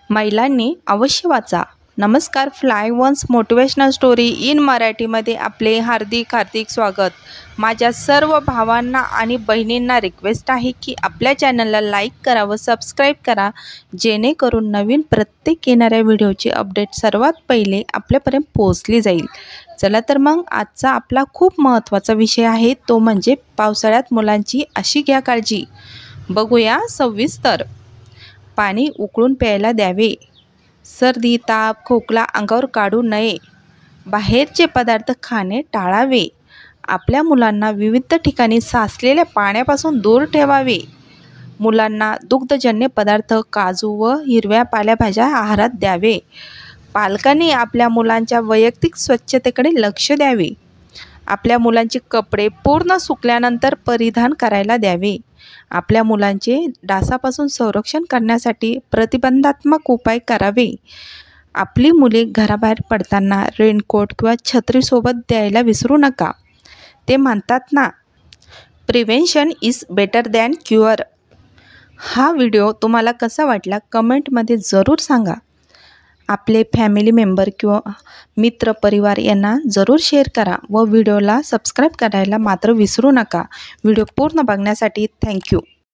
महिलांनी अवश्य वाचा। नमस्कार, fly once motivational story in मराठीमध्ये आपले हार्दिक स्वागत। माझ्या सर्व भावांना आणि बहिणींना रिक्वेस्ट आहे की आपल्या चॅनलला लाईक करा व सबस्क्राईब करा, जेणेकरून नवीन प्रत्येक येणाऱ्या व्हिडिओची अपडेट सर्वात पहिले आपल्यापर्यंत पोहोचली जाईल। चला तर मग आजचा आपला खूप महत्त्वाचा विषय आहे, तो म्हणजे पावसाळ्यात मुलांची अशी घ्या काळजी। बघूया सविस्तर। पाणी उकळून प्यायला द्यावे। सर्दी, ताप, खोकला अंगावर काढू नये। बाहेरचे पदार्थ खाणे टाळावे। आपल्या मुलांना विविध ठिकाणी साचलेल्या पाण्यापासून दूर ठेवावे। मुलांना दुग्धजन्य पदार्थ, काजू व हिरव्या पालेभाज्या आहारात द्यावे। पालकांनी आपल्या मुलांच्या वैयक्तिक स्वच्छतेकडे लक्ष द्यावे। आपल्या मुलांचे कपडे पूर्ण सुकल्यानंतर परिधान करायला द्यावे। आपल्या मुलांचे डासापासून संरक्षण करण्यासाठी प्रतिबंधात्मक उपाय करावे। आपली मुले घराबाहेर पडताना रेनकोट किंवा छत्री सोबत द्यायला विसरू नका। ते म्हणतात ना, prevention is better than cure. हा व्हिडिओ तुम्हाला कसा वाटला कमेंटमध्ये जरूर सांगा। आपले फॅमिली मेंबर किंवा मित्र परिवार यांना जरूर शेअर करा व व्हिडिओला सबस्क्राईब करायला मात्र विसरू नका। व्हिडिओ पूर्ण बघण्यासाठी थँक्यू।